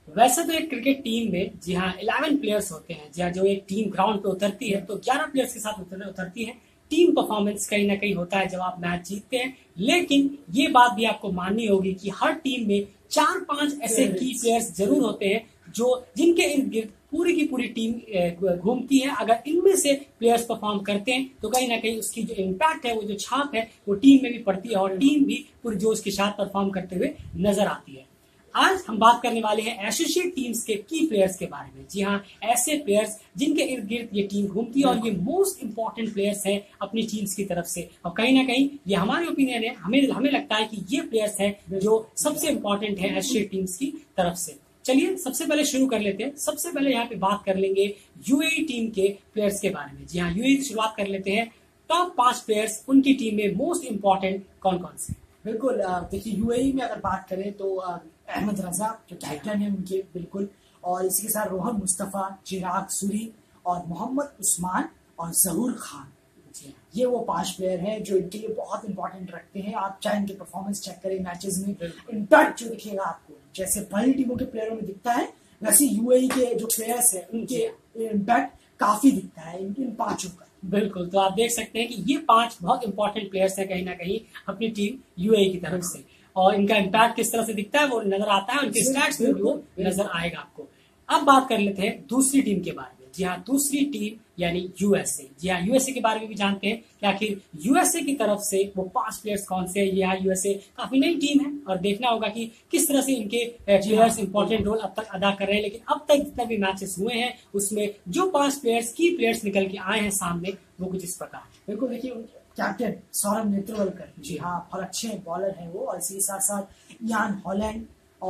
वैसे तो एक क्रिकेट टीम में जी हाँ 11 प्लेयर्स होते हैं। जी हाँ, जो एक टीम ग्राउंड पे उतरती है तो 11 प्लेयर्स के साथ उतरती है। टीम परफॉर्मेंस कहीं ना कहीं होता है जब आप मैच जीतते हैं, लेकिन ये बात भी आपको माननी होगी कि हर टीम में 4-5 ऐसे की प्लेयर्स जरूर होते हैं जो जिनके इर्द गिर्द पूरी की पूरी टीम घूमती है। अगर इनमें से प्लेयर्स परफॉर्म करते हैं तो कहीं ना कहीं उसकी जो इम्पैक्ट है, वो जो छाप है, वो टीम में भी पड़ती है और टीम भी पूरी जोश के साथ परफॉर्म करते हुए नजर आती है। आज हम बात करने वाले हैं एसोसिएट टीम्स के की प्लेयर्स के बारे में। जी हाँ, ऐसे प्लेयर्स जिनके इर्द गिर्द ये टीम घूमती है और ये मोस्ट इंपॉर्टेंट प्लेयर्स हैं अपनी टीम्स की तरफ से। और कहीं ना कहीं ये हमारे ओपिनियन है, हमें लगता है कि ये प्लेयर्स हैं जो सबसे इंपॉर्टेंट है एसोसिएट टीम्स की तरफ से। चलिए सबसे पहले शुरू कर लेते हैं। सबसे पहले यहाँ पे बात कर लेंगे यूएई टीम के प्लेयर्स के बारे में। जी हाँ, यूएई की शुरुआत कर लेते हैं। टॉप 5 प्लेयर्स उनकी टीम में मोस्ट इंपॉर्टेंट कौन कौन से? बिल्कुल, देखिए यूएई में अगर बात करें तो अहमद रजा जो कैप्टन है उनके, बिल्कुल, और इसी के साथ रोहन मुस्तफा, चिराग सूरी और मोहम्मद उस्मान और जहूर खान। ये वो 5 प्लेयर हैं जो इनके लिए बहुत इंपॉर्टेंट रखते हैं। आप चाहे इनके परफॉर्मेंस चेक करें मैचेस में, इम्पैक्ट जो दिखेगा आपको जैसे बड़ी टीमों के प्लेयरों में दिखता है, वैसे यूएई के जो प्लेयर्स हैं उनके इम्पैक्ट काफी दिखता है इन 5 का। बिल्कुल, तो आप देख सकते हैं कि ये 5 बहुत इंपॉर्टेंट प्लेयर्स हैं कहीं ना कहीं अपनी टीम यूएई की तरफ से, और इनका इम्पैक्ट किस तरह से दिखता है वो नजर आता है, उनके स्टैट्स में भी वो नजर आएगा आपको। अब बात कर लेते हैं दूसरी टीम के बारे में। जी हाँ, दूसरी टीम यानी यूएसए। जी हाँ, यूएसए के बारे में भी जानते हैं कि आखिर यूएसए की तरफ से वो 5 प्लेयर्स कौन से हैं। यहाँ यूएसए काफी नई टीम है और देखना होगा कि किस तरह से इनके प्लेयर्स इंपॉर्टेंट रोल अब तक अदा कर रहे हैं। लेकिन अब तक जितने भी मैचेस हुए हैं उसमें जो 5 प्लेयर्स की प्लेयर्स निकल के आए हैं सामने, वो कुछ इस प्रकार। बिल्कुल, देखिए कैप्टन सौरभ नेत्रवलकर, जी हाँ, बहुत अच्छे बॉलर हैं वो, और इसी साथ साथ यान हॉलैंड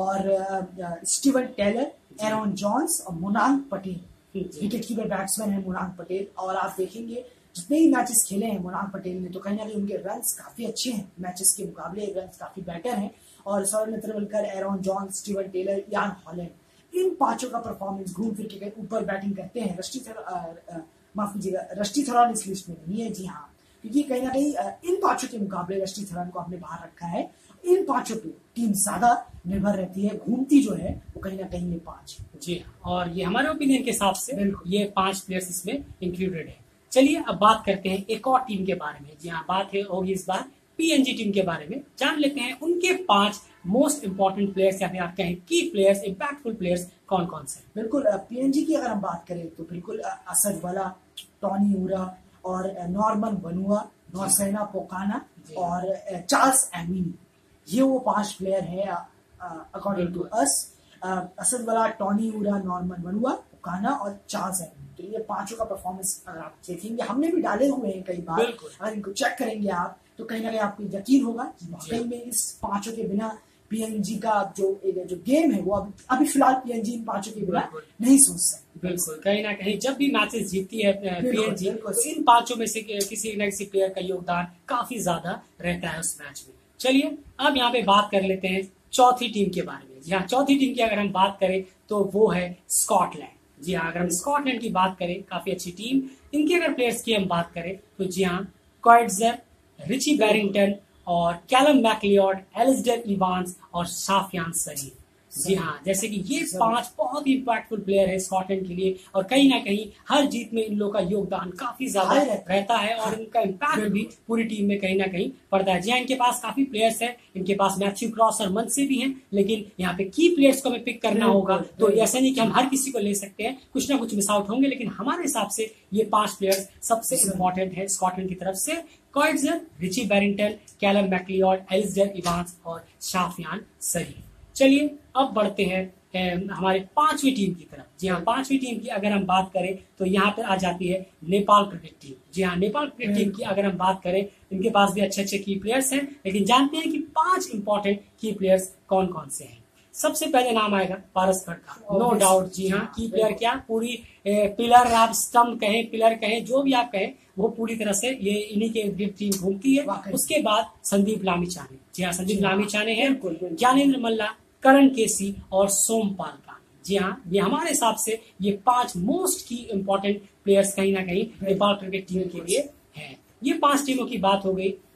और स्टीवन टेलर, एरॉन जॉन्स और Monank Patel, wicket keeper batsman है मुनांग पटेल। और आप देखेंगे जितने ही मैचेस खेले हैं मुनांग पटेल ने, तो कहीं ना कहीं उनके रन्स काफी अच्छे हैं, मैचेस के मुकाबले रन्स काफी बेटर हैं। और Saurabh Netravalkar, Aaron Jones, Steven Taylor, Ian Holland, इन 5 का परफॉर्मेंस घूम फिर के ऊपर बैटिंग करते हैं। रस्टी थरान इस लिस्ट में नहीं है, जी हाँ, क्योंकि कहीं ना कहीं इन 5 के मुकाबले रस्टी थरान को हमने बाहर रखा है। इन 5 पे टीम ज्यादा निर्भर रहती है, घूमती जो है वो कहीं ना कहीं ये 5। जी हाँ, और ये हमारे ओपिनियन के हिसाब से ये 5 प्लेयर्स इसमें इंक्लूडेड है। चलिए अब बात करते हैं एक और टीम के बारे में। जी हाँ, बात होगी इस बार पीएनजी टीम के बारे में। जान लेते हैं उनके 5 मोस्ट इंपॉर्टेंट प्लेयर्स या फिर आप कहें की प्लेयर्स, इंपैक्टफुल प्लेयर्स कौन कौन से। बिल्कुल, पीएनजी की अगर हम बात करें तो बिल्कुल असद वाला, टॉनी ऊरा और नॉर्मन वनुआ, नौसेना पोकाना और चार्ल्स एमिनी, ये वो 5 प्लेयर है अकॉर्डिंग टू अस। असद वाला, टॉनी ऊरा, नॉर्मन वनुआ, पोकाना और चार्ल्स एमिनी, तो ये 5 का परफॉर्मेंस अगर आप देखेंगे, हमने भी डाले हुए हैं कई बार, अगर इनको चेक करेंगे आप तो कहीं ना कहीं आपको यकीन होगा वाकई में इस 5 के बिना पीएनजी का जो गेम है वो अभी फिलहाल पीएनजी इन 5 के बिना नहीं सोच सकती। बिल्कुल, कहीं ना कहीं जब भी मैचेस जीतती है पीएनजी, इन 5 में से किसी न किसी प्लेयर का योगदान काफी ज्यादा रहता है उस मैच में। चलिए अब यहाँ पे बात कर लेते हैं चौथी टीम के बारे में। जी हाँ, चौथी टीम की अगर हम बात करें तो वो है स्कॉटलैंड। जी हाँ, अगर हम स्कॉटलैंड की बात करें, काफी अच्छी टीम। इनके अगर प्लेयर्स की हम बात करें तो जी हाँ, क्वाइट्जर, रिची बैरिंगटन और कैलम मैकलियोड, एलिसडेर इवांस और साफियान सरीफ। जी हाँ, जैसे कि ये 5 बहुत ही इम्पैक्टफुल प्लेयर है स्कॉटलैंड के लिए, और कहीं ना कहीं हर जीत में इन लोगों का योगदान काफी ज्यादा रहता है और इनका इम्पैक्ट भी पूरी टीम में कहीं ना कहीं पड़ता है। जी हाँ, इनके पास काफी प्लेयर्स हैं, इनके पास मैथ्यू क्रॉस और मनसे भी हैं, लेकिन यहाँ पे की प्लेयर्स को हमें पिक करना होगा तो ऐसा नहीं कि हम हर किसी को ले सकते हैं, कुछ ना कुछ मिस आउट होंगे, लेकिन हमारे हिसाब से ये 5 प्लेयर्स सबसे इम्पोर्टेंट है स्कॉटलैंड की तरफ से। Coetzer, Richie Berrington, Calum MacLeod, Alasdair Evans और साफियान सरीफ। चलिए अब बढ़ते हैं हमारे 5वीं टीम की तरफ। जी हाँ, 5वीं टीम की अगर हम बात करें तो यहाँ पर आ जाती है नेपाल क्रिकेट टीम। जी हाँ, नेपाल क्रिकेट टीम की अगर हम बात करें, इनके पास भी अच्छे अच्छे की प्लेयर्स हैं, लेकिन जानते हैं कि 5 इंपॉर्टेंट की प्लेयर्स कौन कौन से हैं। सबसे पहले नाम आएगा पारस खड़ का, नो डाउट। जी हाँ, की प्लेयर क्या, पूरी पिलर, आप स्टम्प कहें, पिलर कहें, जो भी आप कहें, वो पूरी तरह से ये इन्हीं के टीम घूमती है। उसके बाद संदीप लामिछाने। जी हाँ, संदीप लामिछाने हैं, ज्ञानेंद्र मल्ला, करण केसी और सोमपाल का। जी हाँ, ये हमारे हिसाब से ये 5 मोस्ट की इंपॉर्टेंट प्लेयर्स कहीं ना कहीं नेपाल क्रिकेट टीम के लिए हैं। ये 5 टीमों की बात हो गई।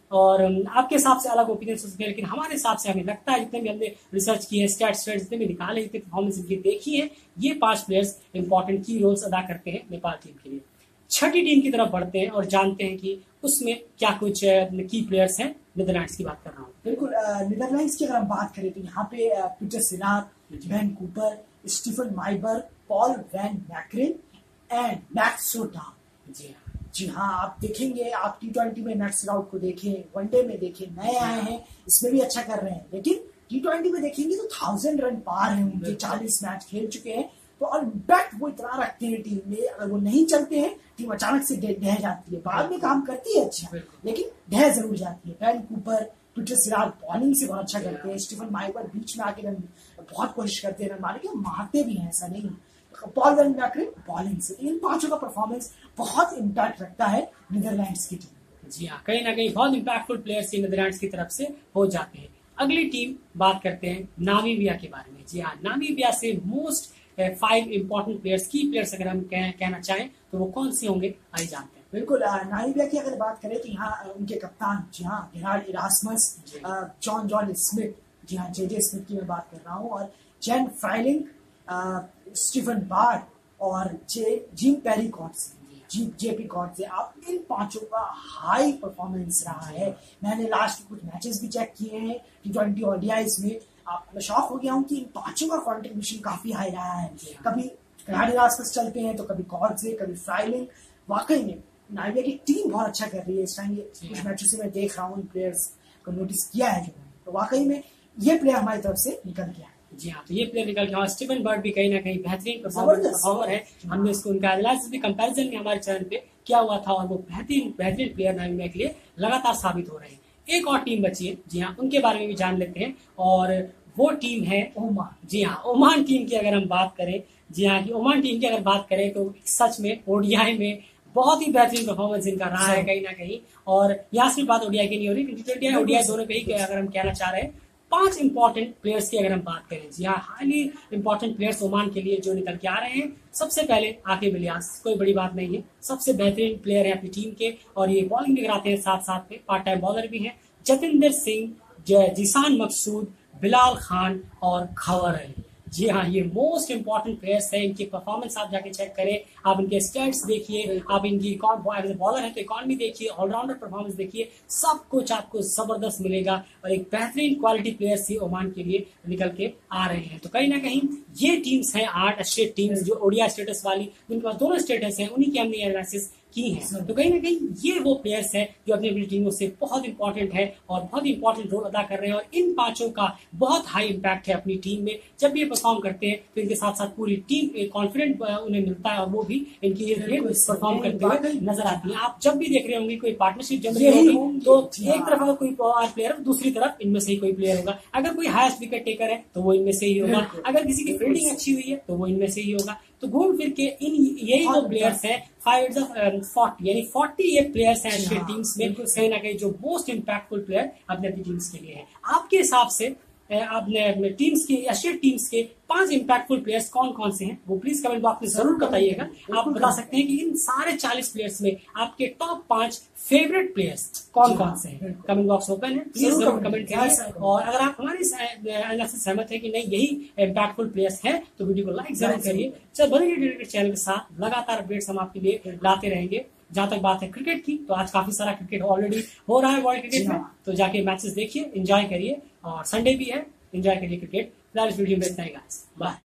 और आपके हिसाब से अलग ओपिनियन हो सकते हैं, लेकिन हमारे हिसाब से हमें लगता है, जितने भी हमने रिसर्च की है, स्टैट्स जितने भी निकाले, जितने परफॉर्मेंस इनकी देखी है, ये 5 प्लेयर्स इंपॉर्टेंट की रोल्स अदा करते हैं नेपाल टीम के लिए। छठी टीम की तरफ बढ़ते हैं और जानते हैं कि उसमें क्या कुछ की प्लेयर्स हैं। नीदरलैंड्स की बात कर रहा हूँ। बिल्कुल, नीदरलैंड्स की अगर हम बात करें तो यहाँ पे Pieter Seelaar, van Cooper, Stephan Myburgh, Paul van Meekeren and Max Sota. जी हाँ, आप देखेंगे, आप T20 में मैक्स राउट को देखें, वनडे में देखें, नए आए हैं, इसमें भी अच्छा कर रहे हैं, लेकिन T20 में देखेंगे तो 1000 रन पार हैं उनके, 40 मैच खेल चुके हैं। तो और इम्पैक्ट वो इतना रखते हैं टीम में, अगर वो नहीं चलते हैं टीम अचानक से ढह जाती है। बाद में काम करती है अच्छा, लेकिन ढह जरूर जाती है। Van Cooper, Pieter Siraj bowling से बहुत अच्छा करते हैं, स्टीफन माइबर बीच में आके रन बहुत कोशिश करते हैं रन मारने की, मारते भी हैं, ऐसा नहीं। पॉल वैन मैक्रेन बॉलिंग से, इन 5 का परफॉर्मेंस बहुत इम्पैक्ट रखता है नीदरलैंड्स की टीम। जी हाँ, कहीं ना कहीं बहुत इम्पैक्टफुल प्लेयर्स नीदरलैंड्स की तरफ से हो जाते हैं। अगली टीम बात करते हैं नामीबिया के बारे में। जी हाँ, नामीबिया से most 5 important players, key players अगर हम कहना चाहें तो वो कौन से होंगे, आइए जानते हैं। बिल्कुल, नामीबिया की अगर बात करें तो यहाँ उनके कप्तान, जी हाँ, गेराल्ड इरास्मस, जॉन स्मिथ, जी हाँ, जे स्मिथ की मैं बात कर रहा हूँ, और जेन फ्राइलिंग, स्टीफन बार्ड और Jim Perry Kotze, JP Kotze. आप इन 5 का हाई परफॉर्मेंस रहा है। मैंने लास्ट कुछ मैचेस भी चेक किए हैं T20 ODIs में, मैं शॉक हो गया हूँ कि इन 5 का कंट्रीब्यूशन काफी हाई रहा है। कभी गेराल्ड इरास्मस चलते हैं तो कभी कॉट्स, कभी फ्राइलिंग। वाकई में नामीबिया की टीम बहुत अच्छा कर रही है इस टाइम। कुछ मैचों से मैं देख रहा हूँ, प्लेयर्स को नोटिस किया है, तो वाकई में ये प्लेयर हमारी तरफ से निकल गया है। जी हाँ, तो ये प्लेयर निकल गया। स्टीफन बर्ड भी कहीं ना कहीं बेहतरीन परफॉर्मर है। हमने इसको उनका एनालिसिस भी कंपैरिजन में हमारे चैनल पे किया हुआ था, और वो बेहतरीन प्लेयर नामीबिया के लिए लगातार साबित हो रहे हैं। एक और टीम बची है, जी हाँ, उनके बारे में भी जान लेते हैं, और वो टीम है ओमान। जी हाँ, ओमान टीम की अगर हम बात करें, जी हाँ, कि ओमान टीम की अगर बात करें तो सच में ODI में बहुत ही बेहतरीन परफॉर्मेंस इनका रहा है कहीं ना कहीं। और यहाँ से बात ODI की नहीं हो रही, T20 ODI दोनों पे ही अगर हम कहना चाह रहे हैं। 5 इंपॉर्टेंट प्लेयर्स की अगर हम बात करें, जी हाँ, हाईली इंपॉर्टेंट प्लेयर्स ओमान के लिए जो निकल के आ रहे हैं। सबसे पहले आकिब इलियास, कोई बड़ी बात नहीं है, सबसे बेहतरीन प्लेयर है अपनी टीम के, और ये बॉलिंग भी कराते हैं, साथ साथ में पार्ट टाइम बॉलर भी हैं। जतिंदर सिंह, जिसान मकसूद, बिलाल खान और खबर अली। जी हाँ, ये मोस्ट इंपॉर्टेंट प्लेयर्स है। इनकी परफॉर्मेंस आप जाके चेक करें, आप इनके स्टैट्स देखिए, आप इनकी बॉलर है तो इकॉनमी देखिए, ऑलराउंडर परफॉर्मेंस देखिए, सब कुछ आपको जबरदस्त मिलेगा। और एक बेहतरीन क्वालिटी प्लेयर्स ही ओमान के लिए निकल के आ रहे हैं। तो कहीं ना कहीं ये टीम्स हैं 8 स्टेट टीम्स जो ODI स्टेटस वाली, जिनके पास दोनों स्टेटस है, उन्हीं की हमने एनालिसिस की है। तो कहीं ना कहीं ये वो प्लेयर्स हैं जो अपनी अपनी टीमों से बहुत इंपॉर्टेंट है और बहुत इंपॉर्टेंट रोल अदा कर रहे हैं, और इन 5 का बहुत हाई इम्पैक्ट है अपनी टीम में। जब ये परफॉर्म करते हैं तो इनके साथ साथ पूरी टीम कॉन्फिडेंट उन्हें मिलता है, और वो भी इनकी परफॉर्म करते हुए नजर आती है। आप जब भी देख रहे होंगे कोई पार्टनरशिप जब होगी तो एक तरफ अगर कोई प्लेयर, दूसरी तरफ इनमें से ही कोई प्लेयर होगा। अगर कोई हाईएस्ट विकेट टेकर है तो वो इनमें से ही होगा, अगर किसी की फील्डिंग अच्छी हुई है तो वो इनमें से ही होगा। तो घूम फिर के यही वो प्लेयर्स हैं 5/40, यानी 40 ये प्लेयर्स हैं एशियन टीम्स में, कहीं ना कहीं जो मोस्ट इंपैक्टफुल प्लेयर अपने अपनी टीम्स के लिए है। आपके हिसाब से आपने टीम्स के, एशियन टीम्स के 5 इंपैक्टफुल प्लेयर्स कौन कौन से हैं, वो प्लीज कमेंट बॉक्स में जरूर बताइएगा। आप बता सकते हैं कि इन सारे 40 प्लेयर्स में आपके टॉप 5 फेवरेट प्लेयर्स कौन कौन से हैं। कमेंट बॉक्स ओपन है, प्लीज जरूर कमेंट करिए। और अगर आप हमारे एनालिसिस से सहमत है कि नहीं यही इंपैक्टफुल प्लेयर्स हैं तो वीडियो को लाइक जरूर करिए। चल बने क्रिकेट चैनल के साथ लगातार अपडेट्स हम आपके लिए लाते रहेंगे। जहां तक बात है क्रिकेट की, तो आज काफी सारा क्रिकेट ऑलरेडी हो रहा है वर्ल्ड क्रिकेट में, तो जाके मैचेस देखिए, एंजॉय करिए, और संडे भी है, एंजॉय करिए क्रिकेट। फिलहाल इस वीडियो में इतना ही गाइस, बाय।